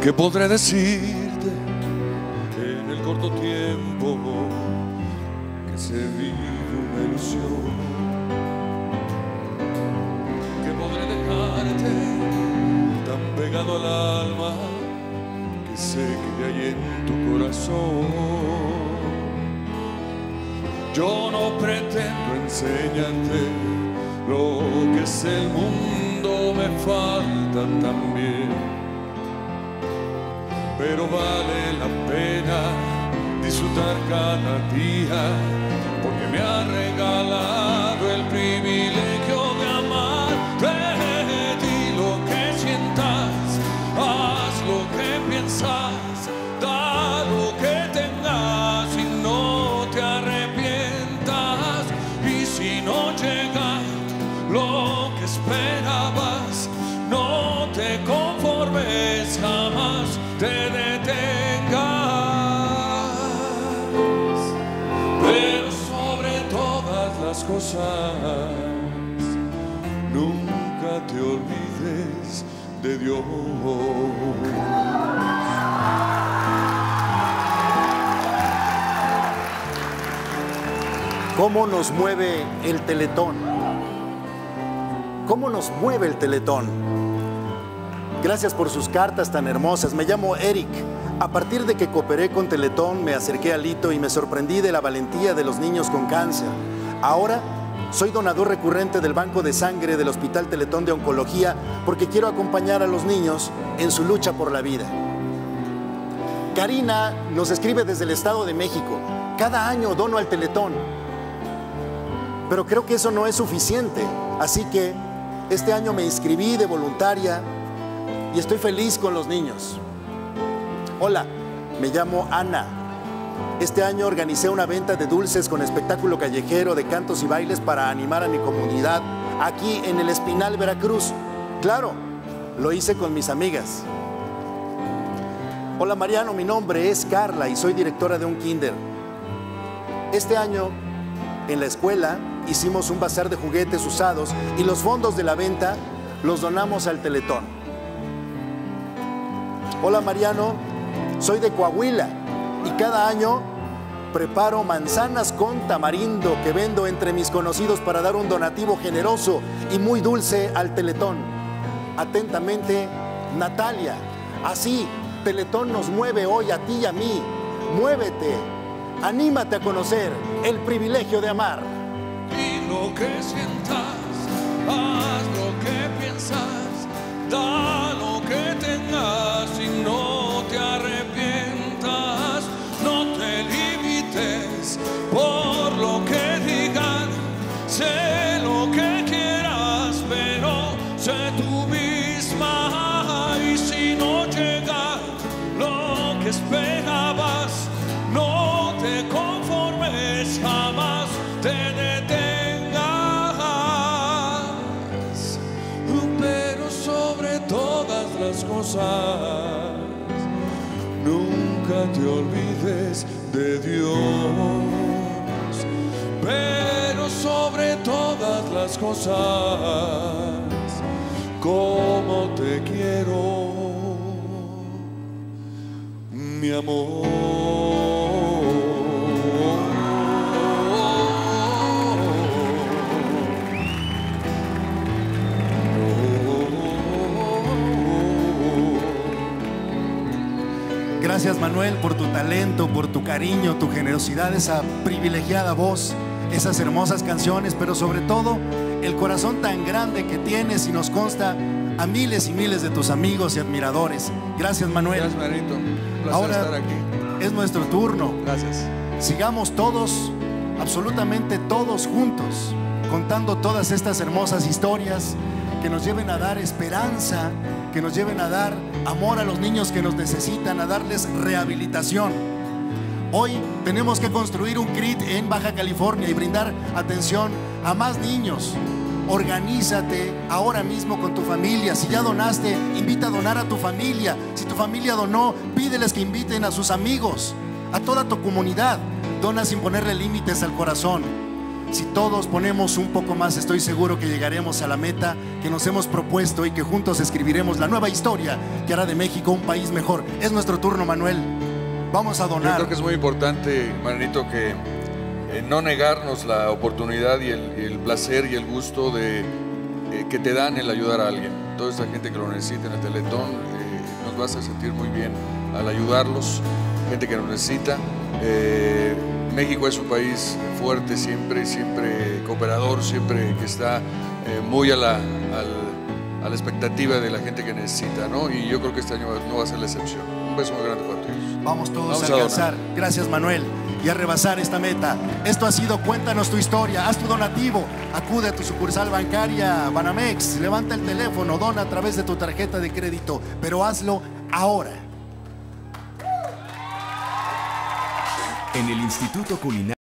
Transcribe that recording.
¿Qué podré decirte en el corto tiempo que se vive una ilusión? ¿Qué podré dejarte tan pegado al alma que sé que hay en tu corazón? Yo no pretendo enseñarte lo que es el mundo, me falta también. Pero vale la pena disfrutar cada día, porque me ha regalado el privilegio de amarte. Di lo que sientas, haz lo que piensas, da lo que tengas y no te arrepientas. Y si no llega lo que esperabas, no te conformes jamás, te detengas, pero sobre todas las cosas nunca te olvides de Dios. ¿Cómo nos mueve el Teletón? ¿Cómo nos mueve el Teletón? Gracias por sus cartas tan hermosas. Me llamo Eric. A partir de que cooperé con Teletón, me acerqué a Lito y me sorprendí de la valentía de los niños con cáncer. Ahora soy donador recurrente del Banco de Sangre del Hospital Teletón de Oncología porque quiero acompañar a los niños en su lucha por la vida. Karina nos escribe desde el Estado de México. Cada año dono al Teletón, pero creo que eso no es suficiente. Así que este año me inscribí de voluntaria y estoy feliz con los niños. Hola, me llamo Ana. Este año organicé una venta de dulces con espectáculo callejero de cantos y bailes para animar a mi comunidad aquí en El Espinal, Veracruz. Claro, lo hice con mis amigas. Hola Mariano, mi nombre es Carla y soy directora de un kinder. Este año en la escuela hicimos un bazar de juguetes usados y los fondos de la venta los donamos al Teletón. Hola Mariano, soy de Coahuila y cada año preparo manzanas con tamarindo que vendo entre mis conocidos para dar un donativo generoso y muy dulce al Teletón. Atentamente, Natalia. Así, Teletón nos mueve hoy a ti y a mí. Muévete, anímate a conocer el privilegio de amar. Y lo que sientas, haz lo que piensas, da lo que tengas y no te arrepientas. No te limites por lo que digan, sé lo que quieras, pero sé tú misma. Y si no llega lo que esperabas, no te conformes jamás, te detengas. Pero sobre todas las cosas, nunca te olvides de Dios. Pero sobre todas las cosas, como te quiero, mi amor. Gracias Manuel por tu talento, por tu cariño, tu generosidad, esa privilegiada voz, esas hermosas canciones, pero sobre todo el corazón tan grande que tienes y nos consta a miles y miles de tus amigos y admiradores. Gracias Manuel. Gracias Marito, un placer Ahora estar aquí. Es nuestro turno. Gracias. Sigamos todos, absolutamente todos juntos, contando todas estas hermosas historias que nos lleven a dar esperanza, que nos lleven a dar amor a los niños que nos necesitan, a darles rehabilitación. Hoy tenemos que construir un CRIT en Baja California y brindar atención a más niños. Organízate ahora mismo con tu familia. Si ya donaste, invita a donar a tu familia. Si tu familia donó, pídeles que inviten a sus amigos, a toda tu comunidad. Dona sin ponerle límites al corazón. Si todos ponemos un poco más, estoy seguro que llegaremos a la meta que nos hemos propuesto y que juntos escribiremos la nueva historia que hará de México un país mejor. Es nuestro turno, Manuel. Vamos a donar. Yo creo que es muy importante, Manolito, que no negarnos la oportunidad y el placer y el gusto de que te dan el ayudar a alguien. Toda esa gente que lo necesita en el Teletón, nos vas a sentir muy bien al ayudarlos, gente que lo necesita. México es un país fuerte, siempre cooperador, siempre que está muy a la expectativa de la gente que necesita, ¿no? Y yo creo que este año no va a ser la excepción. Un beso muy grande para todos. Vamos todos a alcanzar. Gracias, Manuel. Y a rebasar esta meta. Esto ha sido Cuéntanos tu historia. Haz tu donativo. Acude a tu sucursal bancaria Banamex. Levanta el teléfono. Dona a través de tu tarjeta de crédito. Pero hazlo ahora. En el Instituto Culinario